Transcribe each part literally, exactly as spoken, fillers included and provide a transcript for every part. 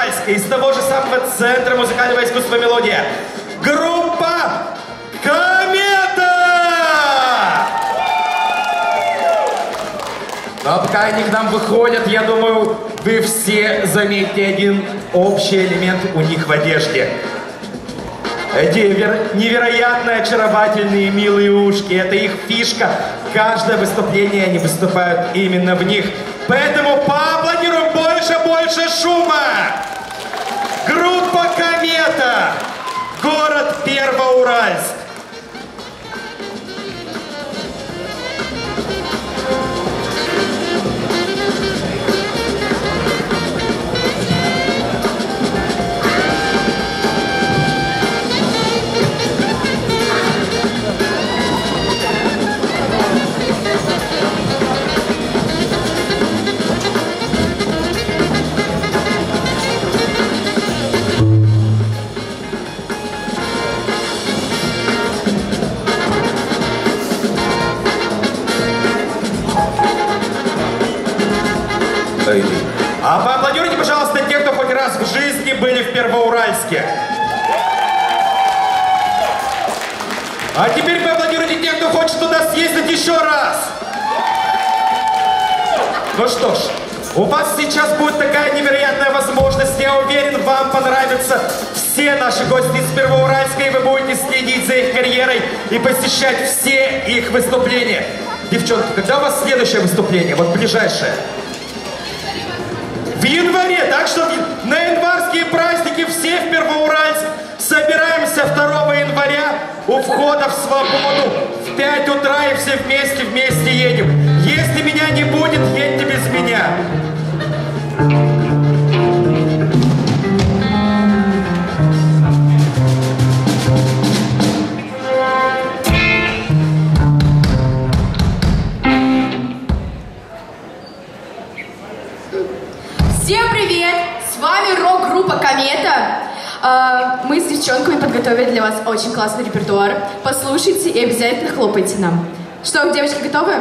Первоуральск, из того же самого центра музыкального искусства «Мелодия». Группа «Комета». Но пока они к нам выходят, я думаю, вы все заметите один общий элемент у них в одежде. Эти невероятно очаровательные милые ушки, это их фишка. Каждое выступление они выступают именно в них. Поэтому поаплодируем больше, больше шума! Группа «Комета», город Первоуральск. А поаплодируйте, пожалуйста, те, кто хоть раз в жизни были в Первоуральске. А теперь поаплодируйте те, кто хочет туда съездить еще раз. Ну что ж, у вас сейчас будет такая невероятная возможность. Я уверен, вам понравятся все наши гости из Первоуральска, и вы будете следить за их карьерой и посещать все их выступления. Девчонки, когда у вас следующее выступление? Вот ближайшее. В январе, так что на январские праздники все в Первоуральск собираемся второго января у входа в свободу в пять утра и все вместе, вместе едем. Если меня не будет, едьте без меня. Всем привет! С вами рок-группа «Комета». Мы с девчонками подготовили для вас очень классный репертуар. Послушайте и обязательно хлопайте нам. Что, девочки, готовы?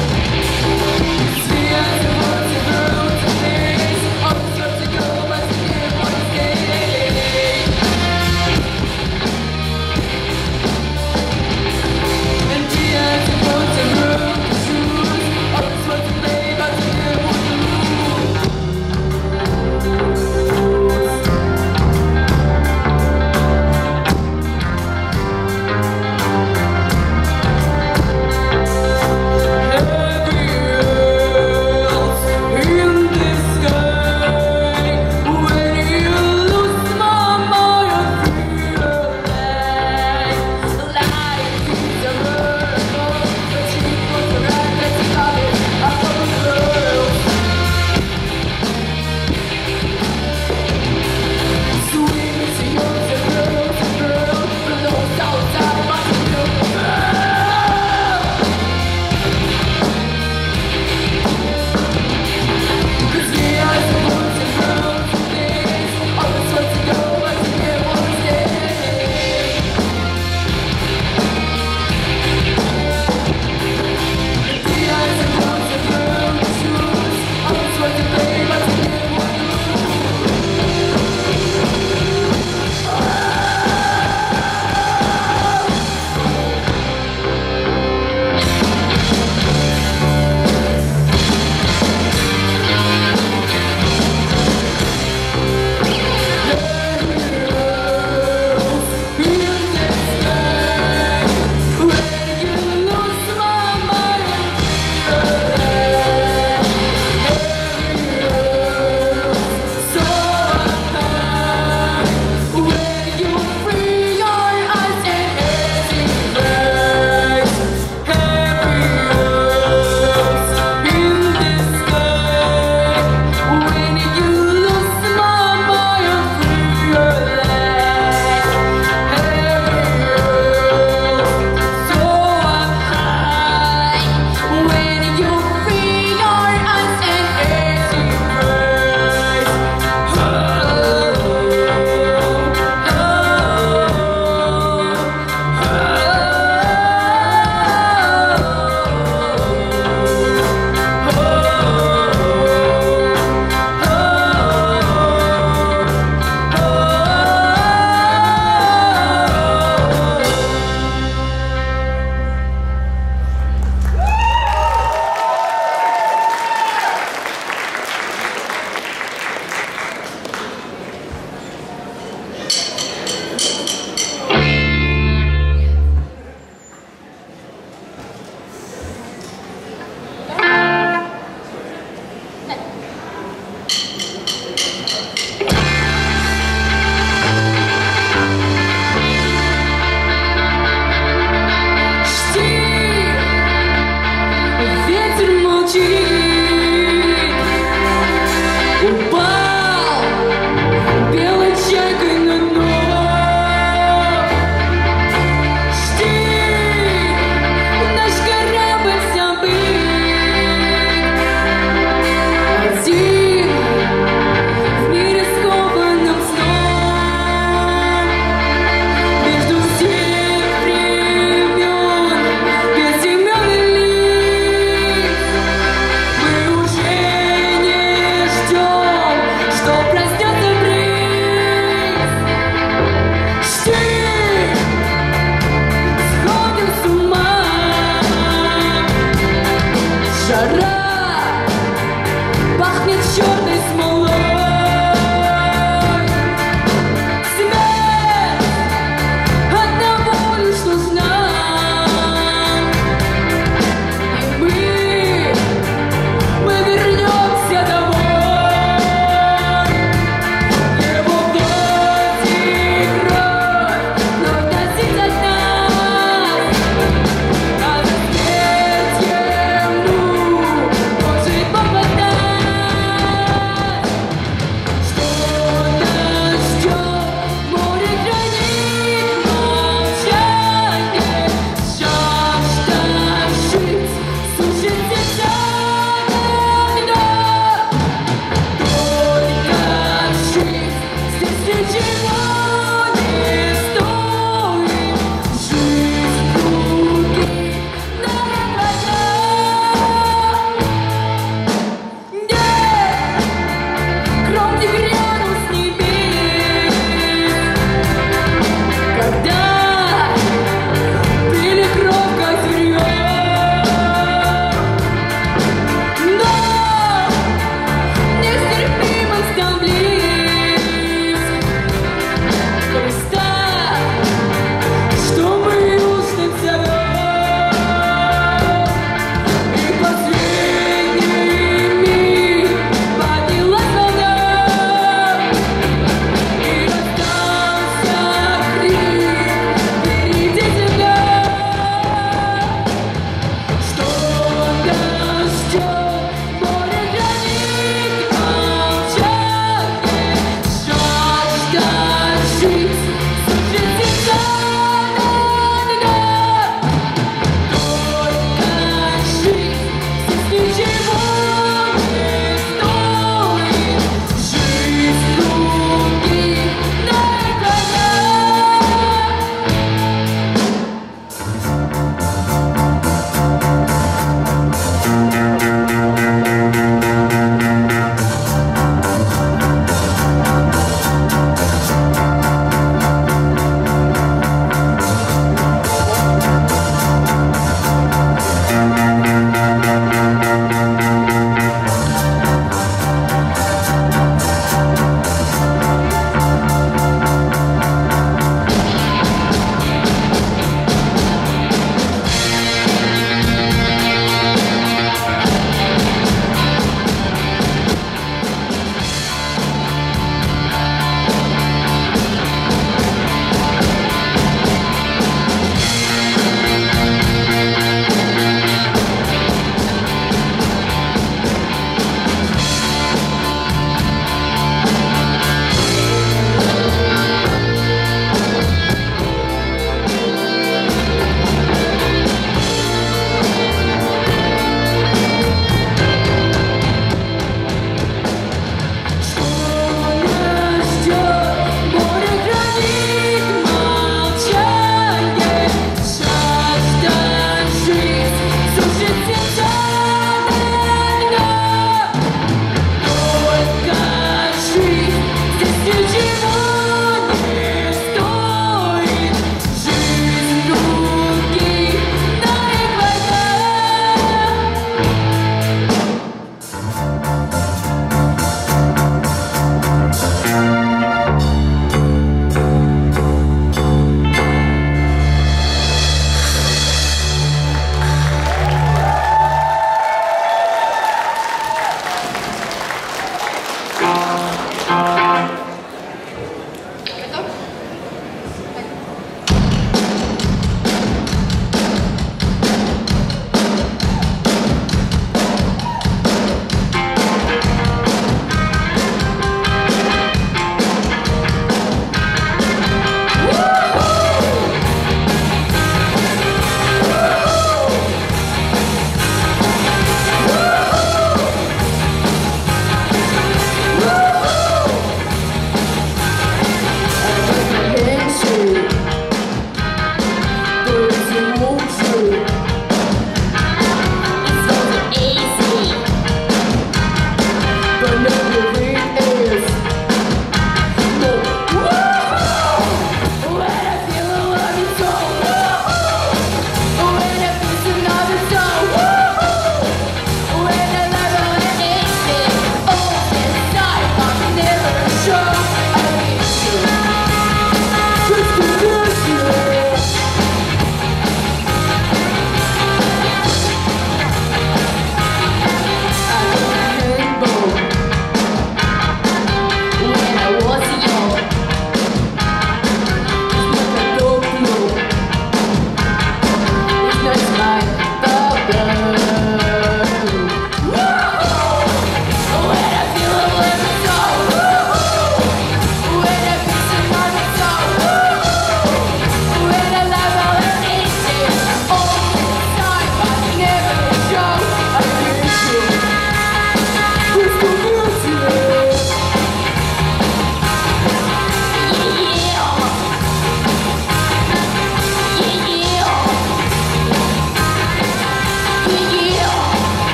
Go,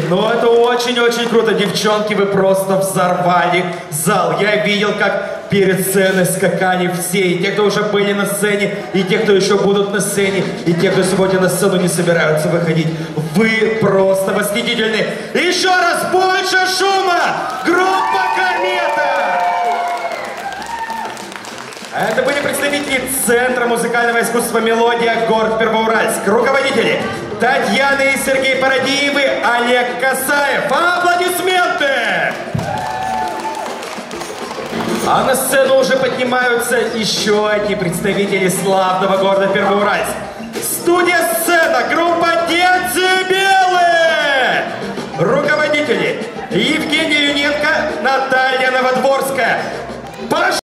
ну это очень-очень круто. Девчонки, вы просто взорвали зал. Я видел, как перед сценой скакали все. И те, кто уже были на сцене, и те, кто еще будут на сцене, и те, кто сегодня на сцену не собираются выходить. Вы просто восхитительны. Еще раз больше шума! Группа «Комета». Это были представители Центра музыкального искусства «Мелодия», город Первоуральск. Руководители Татьяна и Сергей Парадиевы, Олег Касаев. Аплодисменты! А на сцену уже поднимаются еще одни представители славного города Первоуральск. Студия «Сцена», группа «Децибелы». Руководители Евгения Юненко, Наталья Новодворская.